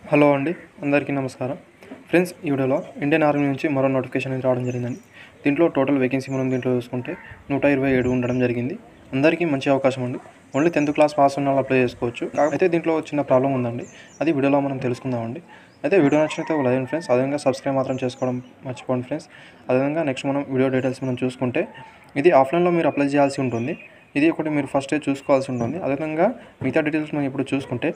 Hello అండి, అందరికీ నమస్కారం. ఫ్రెండ్స్, ఈ వీడియోలో ఇండియన్ ఆర్మీ నుంచి మరో నోటిఫికేషన్ అనేది రావడం జరిగిందండి. దీంట్లో టోటల్ వేకెన్సీ మనం దీంట్లో చూసుకుంటే 127 ఉండడం జరిగింది. అందరికీ మంచి అవకాశం అండి. ఓన్లీ 10th క్లాస్ పాస్ ఉన్న వాళ్ళు అప్లై చేసుకోవచ్చు. అయితే దీంట్లో చిన్న ప్రాబ్లం ఉందండి, అది వీడియోలో మనం తెలుసుకుందామండి. అయితే వీడియో నచ్చినైతే ఒక లైక్ ఫ్రెండ్స్, అదేవిధంగా సబ్స్క్రైబ్ మాత్రం చేసుకోవడం మర్చిపోండి ఫ్రెండ్స్. అదేవిధంగా నెక్స్ట్ మనం వీడియో డీటెయిల్స్ మనం చూసుకుంటే, ఇది ఆఫ్లైన్లో మీరు అప్లై చేయాల్సి ఉంటుంది. ఇది ఒకటి మీరు ఫస్టే చూసుకోవాల్సి ఉంటుంది. అదేవిధంగా మిగతా డీటెయిల్స్ మనం ఇప్పుడు చూసుకుంటే,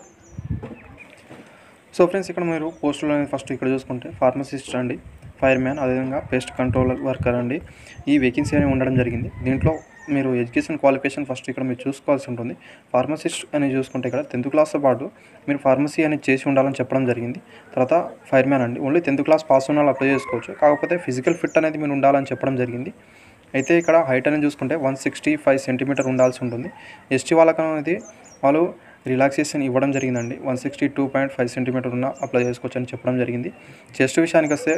సో ఫ్రెండ్స్, ఇక్కడ మీరు పోస్టులు అనేది ఫస్ట్ ఇక్కడ చూసుకుంటే ఫార్మసిస్ట్ అండి, ఫైర్మ్యాన్, అదేవిధంగా పెస్ట్ కంట్రోల్ వర్కర్ అండి, ఈ వేకెన్సీ అనేది ఉండడం జరిగింది. దీంట్లో మీరు ఎడ్యుకేషన్ క్వాలిఫికేషన్ ఫస్ట్ ఇక్కడ మీరు చూసుకోవాల్సి ఉంటుంది. ఫార్మసిస్ట్ అని చూసుకుంటే ఇక్కడ 10th క్లాస్తో పాటు మీరు ఫార్మసీ అనేది చేసి ఉండాలని చెప్పడం జరిగింది. తర్వాత ఫైర్మ్యాన్ అండి, ఓన్లీ 10th క్లాస్ పాస్ ఉన్న వాళ్ళు అప్లై చేసుకోవచ్చు. కాకపోతే ఫిజికల్ ఫిట్ అనేది మీరు ఉండాలని చెప్పడం జరిగింది. అయితే ఇక్కడ హైట్ అనేది చూసుకుంటే 165 సెంటీమీటర్ ఉండాల్సి ఉంటుంది. ఎస్టీ వాళ్ళకి అనేది వాళ్ళు రిలాక్సేషన్ ఇవ్వడం జరిగిందండి. 162.5 సెంటీమీటర్ ఉన్న అప్లై చేసుకోవచ్చు అని చెప్పడం జరిగింది. చెస్ట్ విషయానికి వస్తే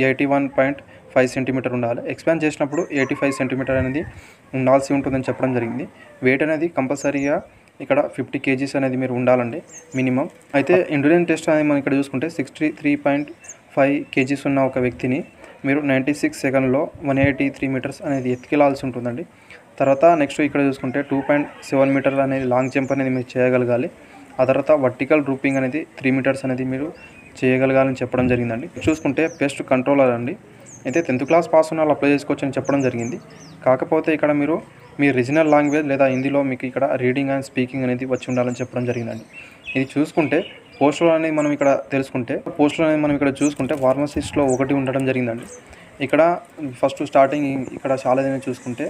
81.5 సెంటీమీటర్ ఉండాలి. ఎక్స్పాండ్ చేసినప్పుడు 85 సెంటీమీటర్ అనేది ఉండాల్సి ఉంటుందని చెప్పడం జరిగింది. వెయిట్ అనేది కంపల్సరీగా ఇక్కడ 50 kgs అనేది మీరు ఉండాలండి మినిమం. అయితే ఇండియన్ టెస్ట్ అనేది మనం ఇక్కడ చూసుకుంటే 63.5 kgs ఉన్న ఒక వ్యక్తిని మీరు 96 సెకండ్లో 183 మీటర్స్ అనేది ఎత్తుకెళ్లాల్సి ఉంటుందండి. తర్వాత నెక్స్ట్ ఇక్కడ చూసుకుంటే 2.7 మీటర్లు అనేది లాంగ్ జంప్ అనేది మీరు చేయగలగాలి. ఆ తర్వాత వర్టికల్ రూపింగ్ అనేది 3 మీటర్స్ అనేది మీరు చేయగలగాలని చెప్పడం జరిగిందండి. చూసుకుంటే పెస్ట్ కంట్రోలర్ అండి, అయితే 10th క్లాస్ పాస్ ఉన్న వాళ్ళు అప్లై చేసుకోవచ్చు అని చెప్పడం జరిగింది. కాకపోతే ఇక్కడ మీరు మీ రీజనల్ లాంగ్వేజ్ లేదా హిందీలో మీకు ఇక్కడ రీడింగ్ అండ్ స్పీకింగ్ అనేది వచ్చి ఉండాలని చెప్పడం జరిగిందండి. ఇది చూసుకుంటే పోస్టులు అనేది మనం ఇక్కడ చూసుకుంటే ఫార్మసిస్ట్లో 1 ఉండడం జరిగిందండి. ఇక్కడ ఫస్ట్ స్టార్టింగ్ ఇక్కడ చాలా చూసుకుంటే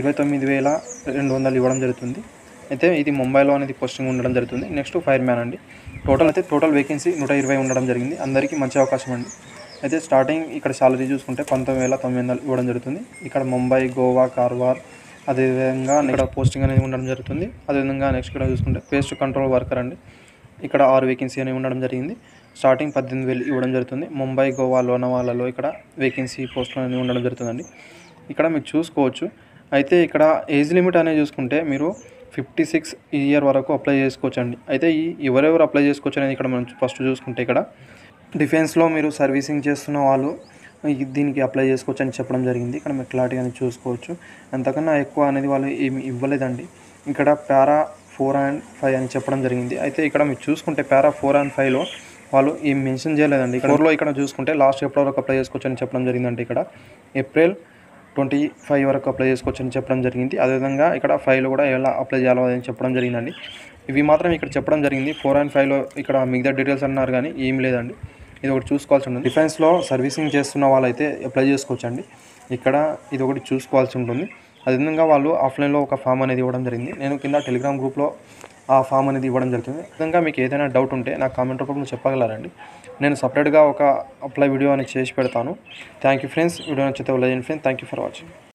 29,200 ఇవ్వడం జరుగుతుంది. అయితే ఇది ముంబైలో అనేది పోస్టింగ్ ఉండడం జరుగుతుంది. నెక్స్ట్ ఫైర్మ్యాన్ అండి, టోటల్ వేకెన్సీ 120 ఉండడం జరిగింది. అందరికీ మంచి అవకాశం అండి. అయితే స్టార్టింగ్ ఇక్కడ సాలరీ చూసుకుంటే 19,900 ఇవ్వడం జరుగుతుంది. ఇక్కడ ముంబై, గోవా, కార్వార్, అదేవిధంగా ఇక్కడ పోస్టింగ్ అనేది ఉండడం జరుగుతుంది. అదేవిధంగా నెక్స్ట్ ఇక్కడ చూసుకుంటే పేస్ట్ కంట్రోల్ వర్కర్ అండి, ఇక్కడ 6 వేకెన్సీ అనేది ఉండడం జరిగింది. స్టార్టింగ్ 18,000 ఇవ్వడం జరుగుతుంది. ముంబై, గోవా, లోనావాలలో ఇక్కడ వేకెన్సీ పోస్టులు అనేది ఉండడం జరుగుతుందండి. ఇక్కడ మీరు చూసుకోవచ్చు. అయితే ఇక్కడ ఏజ్ లిమిట్ అనేది చూసుకుంటే మీరు 56 ఇయర్ వరకు అప్లై చేసుకోవచ్చు అండి. అయితే ఎవరెవరు అప్లై చేసుకోవచ్చు అనేది ఇక్కడ మనం ఫస్ట్ చూసుకుంటే, ఇక్కడ డిఫెన్స్లో మీరు సర్వీసింగ్ చేస్తున్న వాళ్ళు దీనికి అప్లై చేసుకోవచ్చు అని చెప్పడం జరిగింది. ఇక్కడ మీరు క్లారిటీ అనేది చూసుకోవచ్చు. అంతకన్నా ఎక్కువ అనేది వాళ్ళు ఏమి ఇవ్వలేదండి. ఇక్కడ పారా 4 and 5 అని చెప్పడం జరిగింది. అయితే ఇక్కడ మీరు చూసుకుంటే పారా 4 and 5లో వాళ్ళు ఏం మెన్షన్ చేయలేదండి. 4లో ఇక్కడ చూసుకుంటే లాస్ట్ ఎప్పటి వరకు అప్లై చేసుకోవచ్చు అని చెప్పడం జరిగిందంటే, ఇక్కడ ఏప్రిల్ 25 వరకు అప్లై చేసుకోవచ్చు అని చెప్పడం జరిగింది. అదేవిధంగా ఇక్కడ 5లో కూడా ఎలా అప్లై చేయాలో అని చెప్పడం జరిగిందండి. ఇవి మాత్రం ఇక్కడ చెప్పడం జరిగింది. 4 and 5లో ఇక్కడ మిగతా డీటెయిల్స్ అన్నారు కానీ ఏం లేదండి. ఇది ఒకటి చూసుకోవాల్సి ఉంటుంది. డిఫెన్స్లో సర్వీసింగ్ చేస్తున్న వాళ్ళైతే అప్లై చేసుకోవచ్చు అండి. ఇక్కడ ఇది ఒకటి చూసుకోవాల్సి ఉంటుంది. అదేవిధంగా వాళ్ళు ఆఫ్లైన్లో ఒక ఫామ్ అనేది ఇవ్వడం జరిగింది. నేను కింద టెలిగ్రామ్ గ్రూప్లో ఆ ఫామ్ అనేది ఇవ్వడం జరుగుతుంది. విధంగా మీకు ఏదైనా డౌట్ ఉంటే నాకు కామెంట్ రూపంలో చెప్పగలరండి. నేను సపరేట్గా ఒక అప్లై వీడియో అనేది చేసి పెడతాను. Thank you friends. వీడియో నచ్చితే లైక్ చేయండి friends. Thank you for watching.